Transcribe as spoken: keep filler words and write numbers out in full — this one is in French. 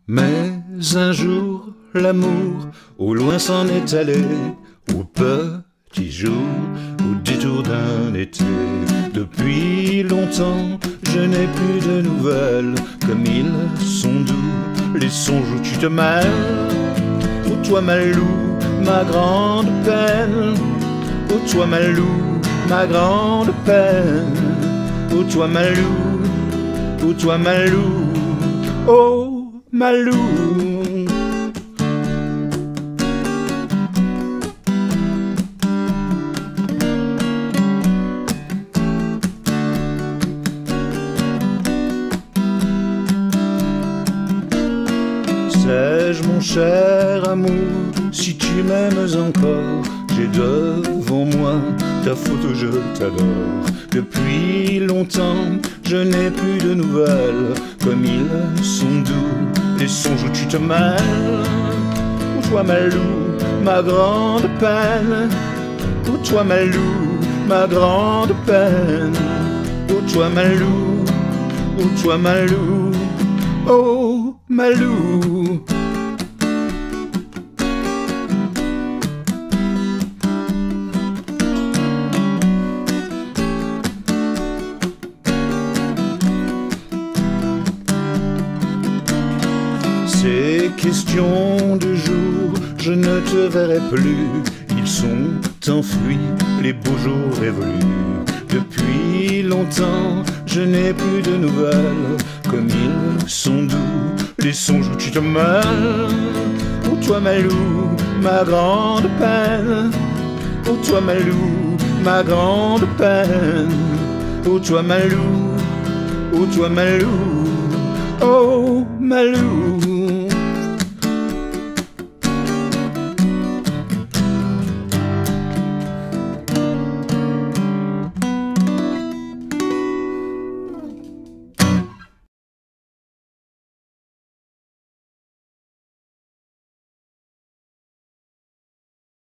Mais un jour, l'amour au loin s'en est allé, au petit jour, au détour d'un été. Depuis longtemps, je n'ai plus de nouvelles, comme ils sont doux les songes où tu te mêles. Oh toi Malou, ma grande peine, oh toi Malou, ma grande peine, oh toi Malou, oh toi Malou, oh Malou. Sais-je mon cher amour, si tu m'aimes encore, j'ai devant moi ta photo, je t'adore. Depuis longtemps, je n'ai plus de nouvelles, comme ils sont doux les songes où tu te mêles. Oh toi Malou, ma grande peine, oh toi Malou, ma grande peine, oh toi Malou, oh toi Malou, oh Malou. Ces questions de jour, je ne te verrai plus, ils sont enfuis, les beaux jours révolus. Depuis longtemps, je n'ai plus de nouvelles, comme ils sont doux les songes où tu te mêles. Oh toi Malou, ma grande peine, oh toi Malou, ma grande peine, oh toi Malou, oh toi Malou.